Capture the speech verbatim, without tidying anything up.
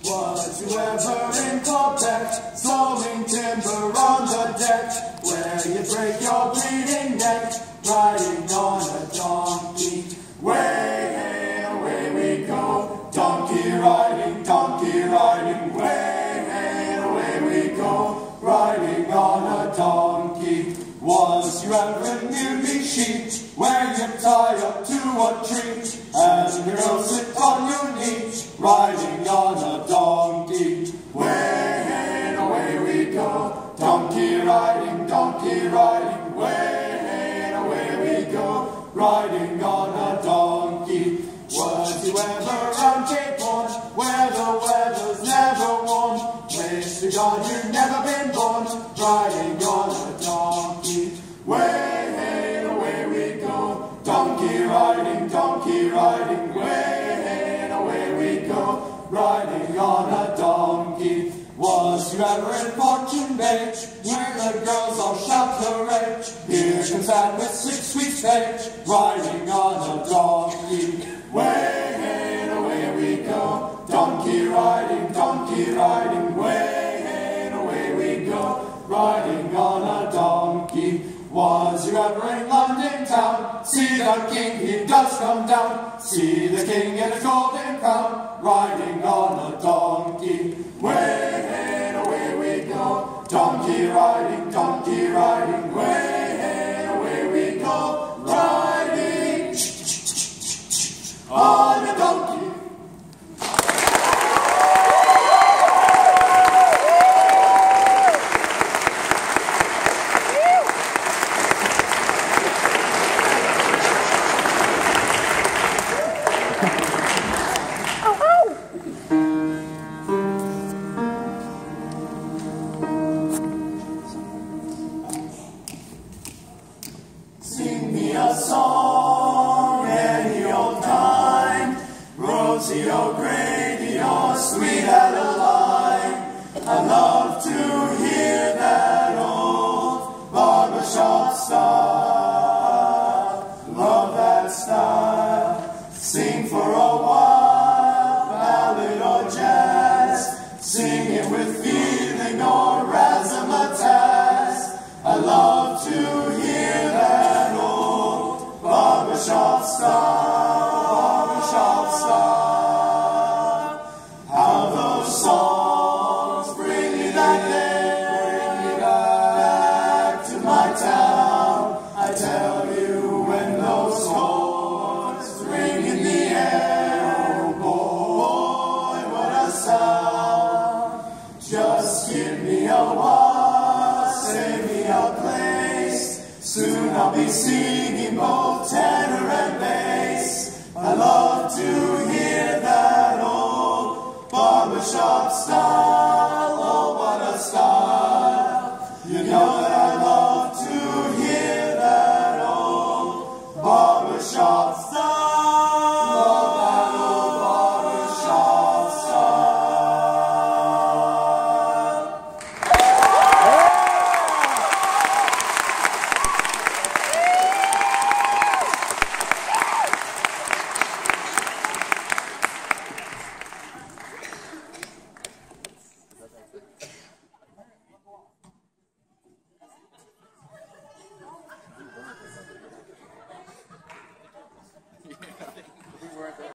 Was you ever in Quebec, sawing timber on the deck, where you break your bleeding neck, riding on a donkey? Way, away we go, donkey riding, donkey riding, way, away we go, riding on a donkey. Was you ever near me sheep, where you tie up to a tree, and the girl sit on your knee, riding on a donkey? Way, away we go, donkey riding, donkey riding, way, away we go, riding on a donkey. Was you ever on Cape Horn, where the weather's never warm? Wish to God you've never been born, riding on a donkey. Way, away we go, donkey riding, donkey riding, way, away we go, riding on a donkey. Was you ever in Fortune Bay, where the girls all shout hooray? Here comes that with six sweet spades, riding on a donkey. Way, away we go, donkey riding, donkey riding, way, away we go, riding on a donkey. Was you ever in London town, see the king, he does come down, see the king in a golden crown, riding on a donkey? Way, away we go, donkey riding, donkey riding, way, away we go, riding on a donkey. Sing me a song, any old kind, Rosie O'Grady or Sweet Adeline. I love to hear that old barbershop style, love that style. Sing for a while, ballad or jazz, sing it with feeling or razzmatazz. I love to hear that old barbershop style, barbershop style. How those songs bring me that day, bring me back to my town. I tell you, when those horns ring in the air, oh boy, what a sound. Just give me a while, save me a place. Soon I'll be singing both tenor and bass. I love to hear that old barbershop style.